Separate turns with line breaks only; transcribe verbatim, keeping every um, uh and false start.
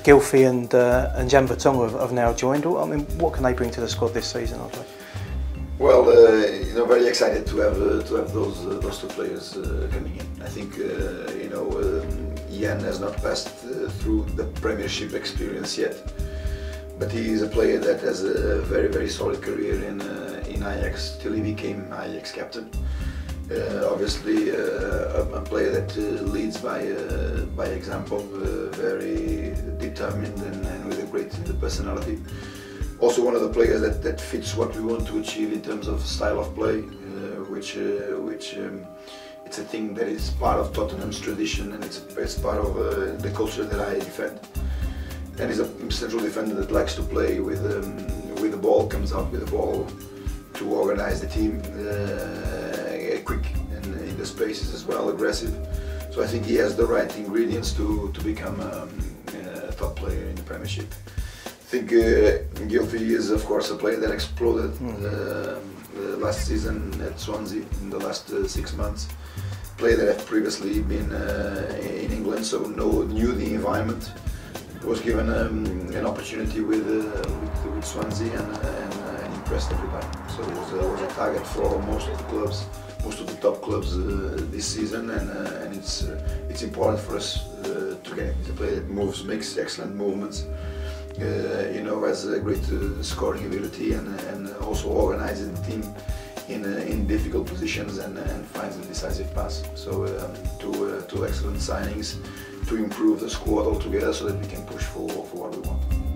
Gylfi and uh, and Jan Vertonghen have, have now joined. I mean, what can they bring to the squad this season, Andre?
Well, uh, you know, very excited to have uh, to have those uh, those two players uh, coming in. I think uh, you know um, Jan has not passed uh, through the Premiership experience yet, but he is a player that has a very very solid career in uh, in Ajax till he became Ajax captain. Uh, obviously, uh, a, a player that uh, leads by uh, by example, uh, very determined and, and with a great personality. Also one of the players that, that fits what we want to achieve in terms of style of play, uh, which uh, which um, it's a thing that is part of Tottenham's tradition, and it's, it's part of uh, the culture that I defend. And he's a central defender that likes to play with um, with the ball, comes out with the ball to organize the team, uh, quick and in the spaces as well, aggressive. So I think he has the right ingredients to to become um, a top player in the Premiership. I think uh, Gylfi is of course a player that exploded uh, uh, last season at Swansea in the last uh, six months. Player that had previously been uh, in England, so know, knew the environment. Was given um, an opportunity with, uh, with, with Swansea and, and, uh, and impressed everybody. So it was, uh, was a target for most of the clubs, most of the top clubs uh, this season, and, uh, and it's uh, it's important for us uh, to get him. He's a player that moves, makes excellent movements. Uh, you know, has a great uh, scoring ability, and, and also organizes the team in, uh, in difficult positions, and, and finds the decisive pass. So um, two, uh, two excellent signings to improve the squad altogether so that we can push for, for what we want.